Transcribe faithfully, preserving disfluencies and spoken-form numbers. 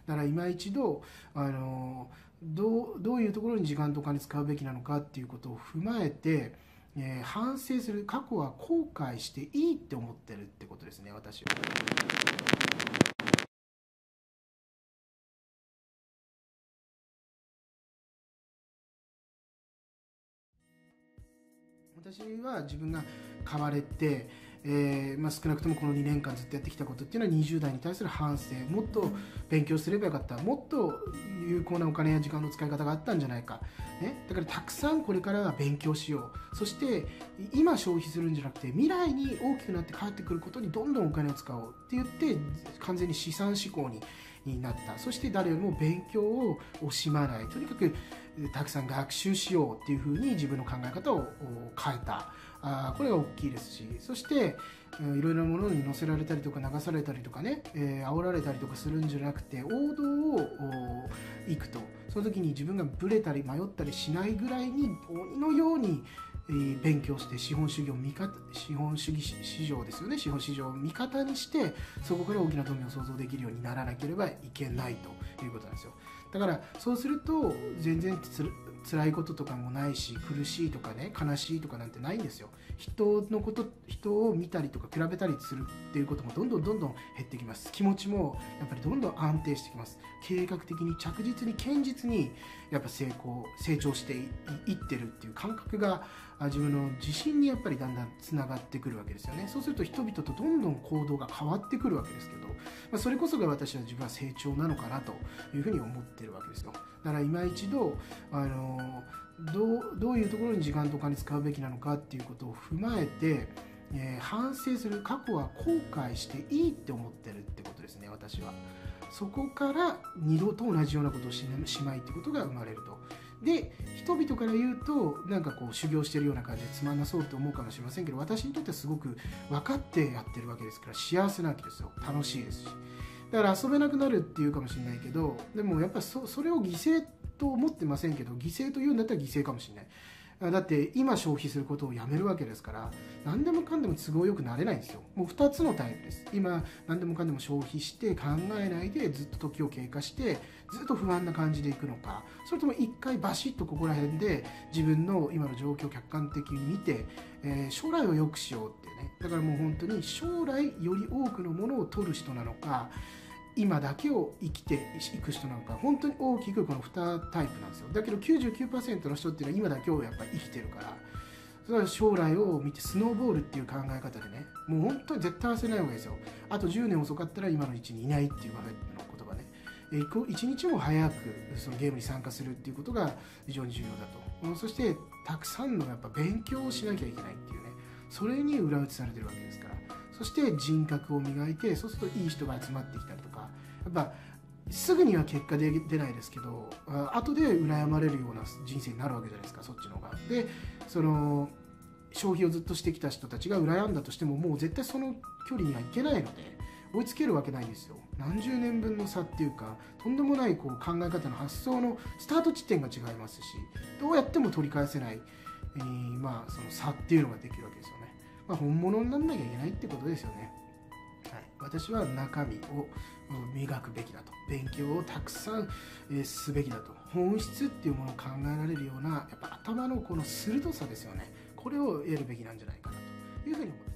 だから今一度あのどう、どういうところに時間とお金使うべきなのかっていうことを踏まえて、えー、反省する。過去は後悔していいって思ってるってことですね、私は。私は自分が変われて、えーまあ、少なくともこのにねんかんずっとやってきたことっていうのはにじゅう代に対する反省。もっと勉強すればよかった、もっと有効なお金や時間の使い方があったんじゃないか、ね、だからたくさんこれからは勉強しよう。そして今消費するんじゃなくて未来に大きくなって帰ってくることにどんどんお金を使おうって言って完全に資産志向にになった。そして誰よりも勉強を惜しまない。とにかくたくさん学習しようっていうふうに自分の考え方を変えた。あこれが大きいですし、そしていろいろなものに乗せられたりとか流されたりとかね、えー、煽られたりとかするんじゃなくて王道を行くと、その時に自分がブレたり迷ったりしないぐらいに鬼のように勉強して資本主義を味方、資本主義市場ですよね、資本市場を味方にしてそこから大きな富を創造できるようにならなければいけないということなんですよ。だからそうすると全然つ辛いこととかもないし、苦しいとかね、悲しいとかなんてないんですよ。人のこと、人を見たりとか比べたりするっていうこともどんどんどんどん減ってきます。気持ちもやっぱりどんどん安定してきます。計画的に着実に堅実にやっぱ成功成長していってるっていう感覚が自分の自信にやっぱりだんだんつながってくるわけですよね。そうすると人々とどんどん行動が変わってくるわけですけど、まあ、それこそが私は自分は成長なのかなというふうに思ってるわけですよ。だから今一度あのどう、どういうところに時間とお金使うべきなのかっていうことを踏まえて、えー、反省する。過去は後悔していいって思ってるってことですね、私は。そこから二度と同じようなことをしまいってことが生まれると。で、人々から言うとなんかこう修行してるような感じでつまんなそうと思うかもしれませんけど、私にとってはすごく分かってやってるわけですから幸せなわけですよ。楽しいですし、だから遊べなくなるっていうかもしれないけど、でもやっぱり そ, それを犠牲と思ってませんけど、犠牲というんだったら犠牲かもしれない。だって今消費することをやめるわけですから、何でもかんでも都合よくなれないんですよ。もうふたつのタイプです。今何でもかんでも消費して考えないでずっと時を経過してずっと不安な感じでいくのか、それとも一回バシッとここら辺で自分の今の状況を客観的に見て、えー、将来を良くしようってね。だからもう本当に将来より多くのものを取る人なのか、今だけを生きていく人なのか、本当に大きくこのにタイプなんですよ。だけど きゅうじゅうきゅうパーセント の人っていうのは今だけをやっぱり生きてるから、それは将来を見てスノーボールっていう考え方でね、もう本当に絶対忘れない方がいいですよ。あとじゅうねん遅かったら今の位置にいないっていうバフェットの言葉ね。一日も早くそのゲームに参加するっていうことが非常に重要だと。そしてたくさんのやっぱ勉強をしなきゃいけないっていうね、それに裏打ちされてるわけですから。そして人格を磨いて、そうするといい人が集まってきたりとか、やっぱすぐには結果で出ないですけど、後で羨まれるような人生になるわけじゃないですか、そっちの方が。で、その消費をずっとしてきた人たちが羨んだとしても、もう絶対その距離にはいけないので追いつけるわけないんですよ。何十年分の差っていうか、とんでもないこう考え方の発想のスタート地点が違いますし、どうやっても取り返せない、えー、まあその差っていうのができるわけですよね。まあ、本物にならなきゃいけないってことですよね。はい、私は中身を磨くべきだと、勉強をたくさんすべきだと、本質っていうものを考えられるようなやっぱ頭のこの鋭さですよね、これを得るべきなんじゃないかなというふうに思います。